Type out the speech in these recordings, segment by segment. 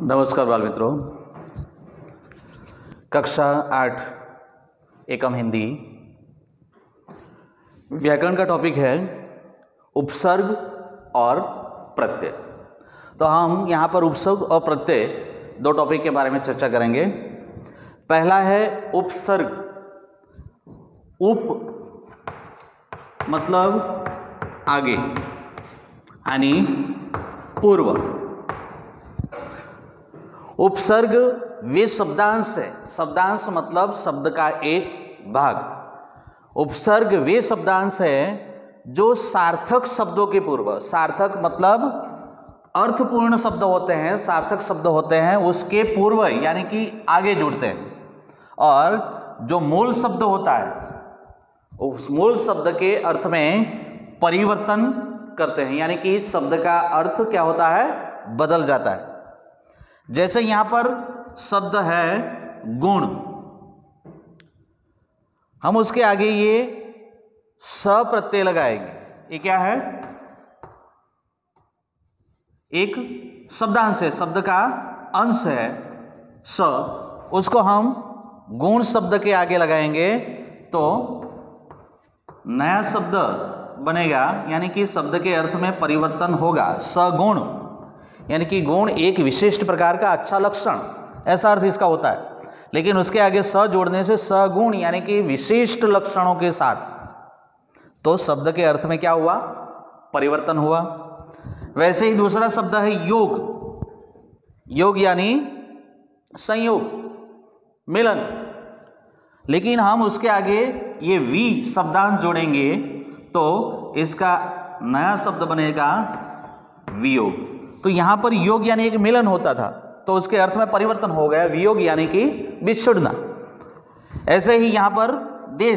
नमस्कार बाल मित्रों, कक्षा 8 एकम हिंदी व्याकरण का टॉपिक है उपसर्ग और प्रत्यय। तो हम यहाँ पर उपसर्ग और प्रत्यय दो टॉपिक के बारे में चर्चा करेंगे। पहला है उपसर्ग। उप मतलब आगे यानी पूर्व। उपसर्ग वे शब्दांश है। शब्दांश मतलब शब्द का एक भाग। उपसर्ग वे शब्दांश है जो सार्थक शब्दों के पूर्व, सार्थक मतलब अर्थपूर्ण शब्द होते हैं, सार्थक शब्द होते हैं, उसके पूर्व यानी कि आगे जुड़ते हैं। और जो मूल शब्द होता है उस मूल शब्द के अर्थ में परिवर्तन करते हैं, यानी कि इस शब्द का अर्थ क्या होता है, बदल जाता है। जैसे यहां पर शब्द है गुण, हम उसके आगे ये स प्रत्यय लगाएंगे। ये क्या है, एक शब्दांश है, शब्द का अंश है स, उसको हम गुण शब्द के आगे लगाएंगे तो नया शब्द बनेगा, यानी कि शब्द के अर्थ में परिवर्तन होगा। सगुण यानी कि गुण एक विशिष्ट प्रकार का अच्छा लक्षण, ऐसा अर्थ इसका होता है। लेकिन उसके आगे स जोड़ने से सगुण यानी कि विशिष्ट लक्षणों के साथ, तो शब्द के अर्थ में क्या हुआ, परिवर्तन हुआ। वैसे ही दूसरा शब्द है योग। योग यानी संयोग, मिलन। लेकिन हम उसके आगे ये वी शब्दांश जोड़ेंगे तो इसका नया शब्द बनेगा वियोग। तो यहां पर योग यानी एक मिलन होता था, तो उसके अर्थ में परिवर्तन हो गया, वियोग यानी कि बिछुड़ना। ऐसे ही यहां पर देश,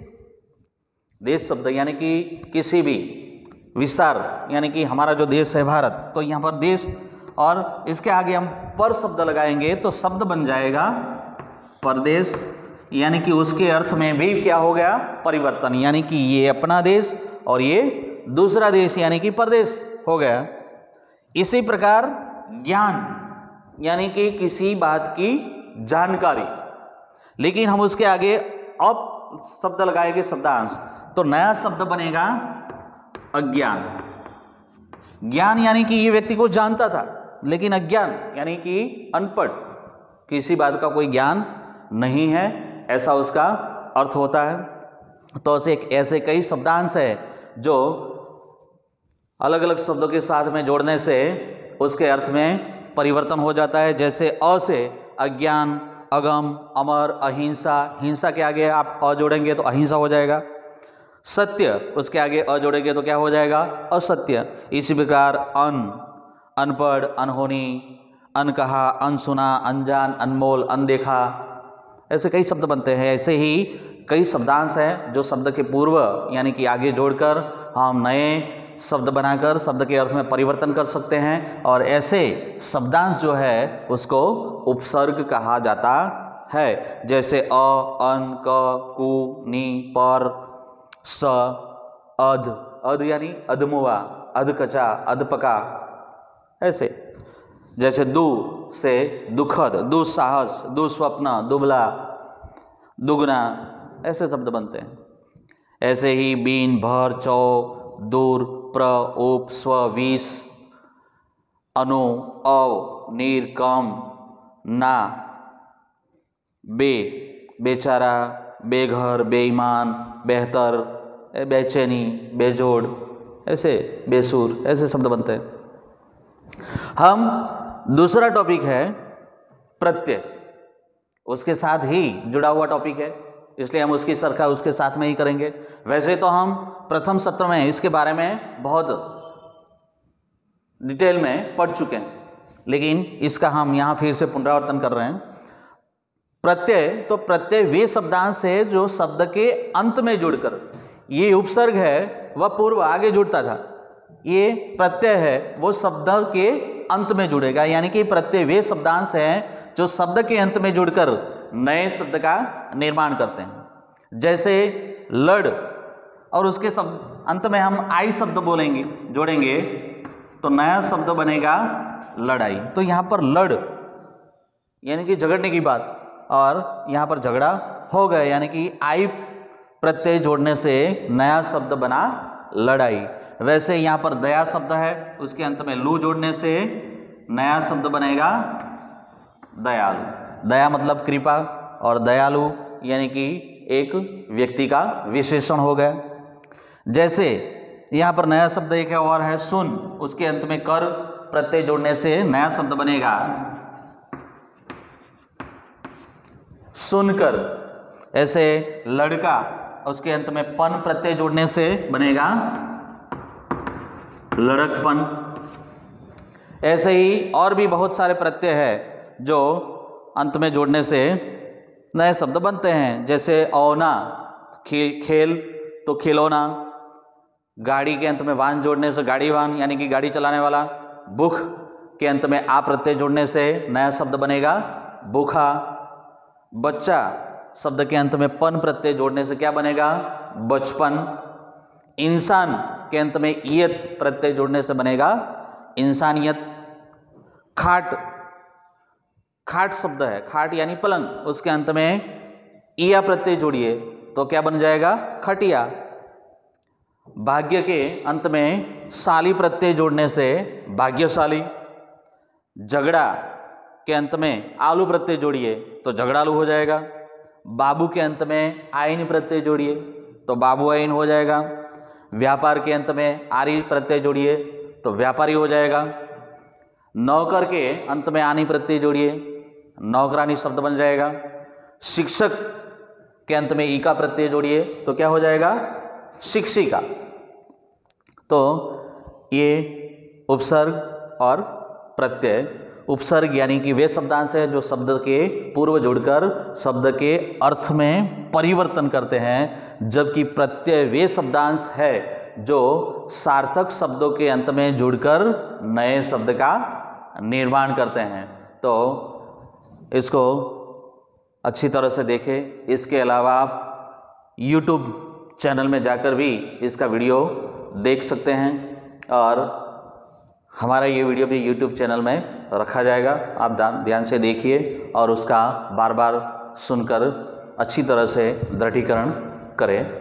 देश शब्द यानी कि किसी भी विस्तार, यानी कि हमारा जो देश है भारत, तो यहां पर देश और इसके आगे हम पर शब्द लगाएंगे तो शब्द बन जाएगा परदेश, यानी कि उसके अर्थ में भी क्या हो गया, परिवर्तन, यानी कि ये अपना देश और ये दूसरा देश यानी कि परदेश हो गया। इसी प्रकार ज्ञान यानी कि किसी बात की जानकारी, लेकिन हम उसके आगे अप शब्द लगाएंगे शब्दांश, तो नया शब्द बनेगा अज्ञान। ज्ञान यानी कि ये व्यक्ति को जानता था, लेकिन अज्ञान यानी कि अनपढ़, किसी बात का कोई ज्ञान नहीं है, ऐसा उसका अर्थ होता है। तो ऐसे कई शब्दांश है जो अलग अलग शब्दों के साथ में जोड़ने से उसके अर्थ में परिवर्तन हो जाता है। जैसे अ से अज्ञान, अगम, अमर, अहिंसा। हिंसा के आगे आप अ जोड़ेंगे तो अहिंसा हो जाएगा। सत्य, उसके आगे अ जोड़ेंगे तो क्या हो जाएगा, असत्य। इसी प्रकार अनपढ़, अनहोनी, अनकहा, अनसुना, अनजान, अनमोल, अनदेखा, ऐसे कई शब्द बनते हैं। ऐसे ही कई शब्दांश हैं जो शब्द के पूर्व यानी कि आगे जोड़कर हम नए शब्द बनाकर शब्द के अर्थ में परिवर्तन कर सकते हैं। और ऐसे शब्दांश जो है उसको उपसर्ग कहा जाता है। जैसे अ, अन, क, कु, नि, पर, स, अध। अध यानी अधमुआ, अधकचा, अधपका, ऐसे। जैसे दु से दुखद, दुस्साहस, दुस्वप्न, दुबला, दुगना, ऐसे शब्द बनते हैं। ऐसे ही बीन, भर, चौ, दूर, प्र, उप, स्व, विष, अनु, अव, नीर, कम, ना, बे, बेचारा, बेघर, बेईमान, बेहतर, बेचैनी, बेजोड़, ऐसे बेसुर, ऐसे शब्द बनते हैं। हम दूसरा टॉपिक है प्रत्यय, उसके साथ ही जुड़ा हुआ टॉपिक है, इसलिए हम उसकी चर्चा उसके साथ में ही करेंगे। वैसे तो हम प्रथम सत्र में इसके बारे में बहुत डिटेल में पढ़ चुके हैं, लेकिन इसका हम यहाँ फिर से पुनरावर्तन कर रहे हैं। प्रत्यय, तो प्रत्यय वे शब्दांश है जो शब्द के अंत में जुड़कर, ये उपसर्ग है वह पूर्व आगे जुड़ता था, ये प्रत्यय है वो शब्द के अंत में जुड़ेगा। यानी कि प्रत्यय वे शब्दांश हैं जो शब्द के अंत में जुड़कर नए शब्द का निर्माण करते हैं। जैसे लड़, और उसके शब्द अंत में हम आई शब्द बोलेंगे, जोड़ेंगे तो नया शब्द बनेगा लड़ाई। तो यहाँ पर लड़ यानी कि झगड़ने की बात, और यहाँ पर झगड़ा हो गया यानी कि आई प्रत्यय जोड़ने से नया शब्द बना लड़ाई। वैसे यहाँ पर दया शब्द है, उसके अंत में लू जोड़ने से नया शब्द बनेगा दयालु। दया मतलब कृपा और दयालु यानी कि एक व्यक्ति का विशेषण हो गया। जैसे यहाँ पर नया शब्द एक और है सुन, उसके अंत में कर प्रत्यय जोड़ने से नया शब्द बनेगा सुनकर। ऐसे लड़का, उसके अंत में पन प्रत्यय जोड़ने से बनेगा लड़कपन। ऐसे ही और भी बहुत सारे प्रत्यय है जो अंत में जोड़ने से नए शब्द बनते हैं। जैसे औना खेल तो खिलौना, गाड़ी के अंत में वाहन जोड़ने से गाड़ीवान यानी कि गाड़ी चलाने वाला। बुख के अंत में आ प्रत्यय जोड़ने से नया शब्द बनेगा बुखा। बच्चा शब्द के अंत में पन प्रत्यय जोड़ने से क्या बनेगा बचपन। इंसान के अंत में ईयत प्रत्यय जोड़ने से बनेगा इंसानियत। खाट, खाट शब्द है, खाट यानी पलंग, उसके अंत में ईया प्रत्यय जोड़िए तो क्या बन जाएगा खटिया। भाग्य के अंत में शाली प्रत्यय जोड़ने से भाग्यशाली। झगड़ा के अंत में आलू प्रत्यय जोड़िए तो झगड़ालू हो जाएगा। बाबू के अंत में आइन प्रत्यय जोड़िए तो बाबू आइन हो जाएगा। व्यापार के अंत में आरी प्रत्यय जोड़िए तो व्यापारी हो जाएगा। नौकर के अंत में आनी प्रत्यय जोड़िए नौकरानी शब्द बन जाएगा। शिक्षक के अंत में ईका प्रत्यय जोड़िए तो क्या हो जाएगा शिक्षिका। तो ये उपसर्ग और प्रत्यय, उपसर्ग यानी कि वे शब्दांश है जो शब्द के पूर्व जोड़कर शब्द के अर्थ में परिवर्तन करते हैं, जबकि प्रत्यय वे शब्दांश है जो सार्थक शब्दों के अंत में जुड़कर नए शब्द का निर्माण करते हैं। तो इसको अच्छी तरह से देखें। इसके अलावा आप YouTube चैनल में जाकर भी इसका वीडियो देख सकते हैं और हमारा ये वीडियो भी YouTube चैनल में रखा जाएगा। आप ध्यान से देखिए और उसका बार बार सुनकर अच्छी तरह से दृढ़ीकरण करें।